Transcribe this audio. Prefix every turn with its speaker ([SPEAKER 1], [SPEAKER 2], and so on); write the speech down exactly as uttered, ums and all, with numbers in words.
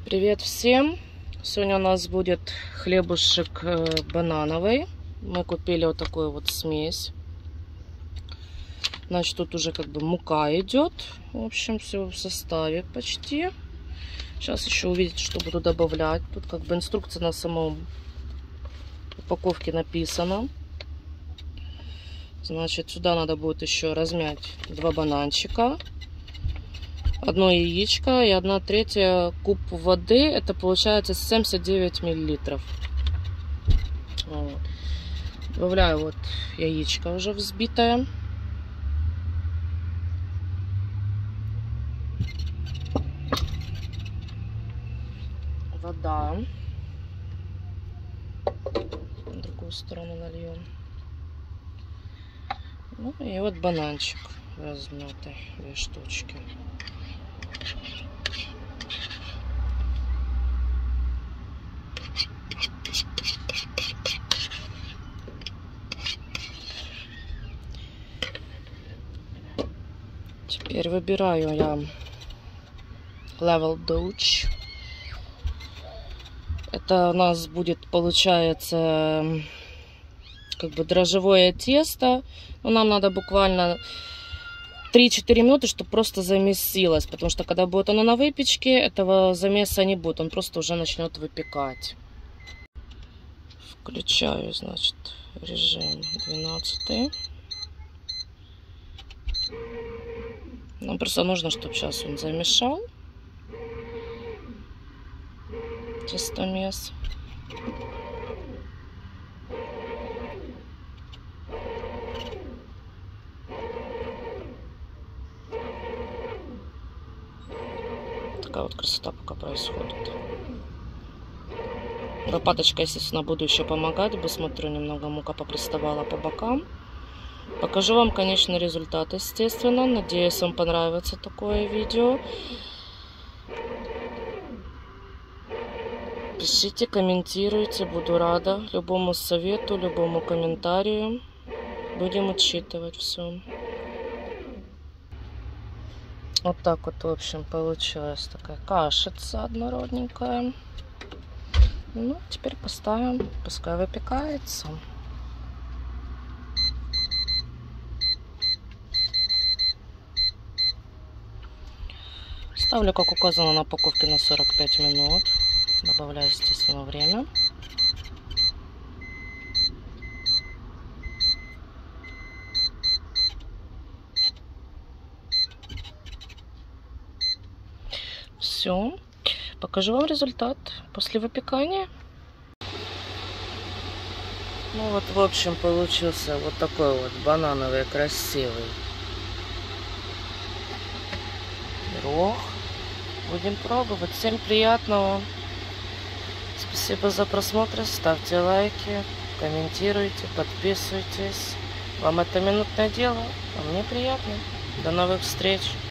[SPEAKER 1] Привет всем! Сегодня у нас будет хлебушек банановый. Мы купили вот такую вот смесь. Значит, тут уже как бы мука идет. В общем, все в составе почти. Сейчас еще увидите, что буду добавлять. Тут как бы инструкция на самом упаковке написана. Значит, сюда надо будет еще размять два бананчика, одно яичко и одна третья куб воды. Это получается семьдесят девять миллилитров. Вот. Добавляю вот яичко уже взбитое. Вода. На другую сторону нальем. Ну и вот бананчик размятый, две штучки. Теперь выбираю я Level Dutch. Это у нас будет, получается, как бы дрожжевое тесто. Но нам надо буквально три-четыре минуты, чтобы просто замесилось. Потому что когда будет оно на выпечке, этого замеса не будет. Он просто уже начнет выпекать. Включаю, значит, режим двенадцатый. Нам просто нужно, чтобы сейчас он замешал тестомес. Такая вот красота пока происходит. Лопаточкой, естественно, буду еще помогать. Посмотрю, немного мука поприставала по бокам. Покажу вам, конечно, результат, естественно. Надеюсь, вам понравится такое видео. Пишите, комментируйте. Буду рада любому совету, любому комментарию. Будем учитывать все. Вот так вот, в общем, получилась такая кашица однородненькая. Ну, теперь поставим, пускай выпекается. Ставлю, как указано на упаковке, на сорок пять минут. Добавляю, естественно, время. Все. Покажу вам результат после выпекания. Ну вот, в общем, получился вот такой вот банановый красивый пирог. Будем пробовать. Всем приятного. Спасибо за просмотр. Ставьте лайки, комментируйте, подписывайтесь. Вам это минутное дело, а мне приятно. До новых встреч.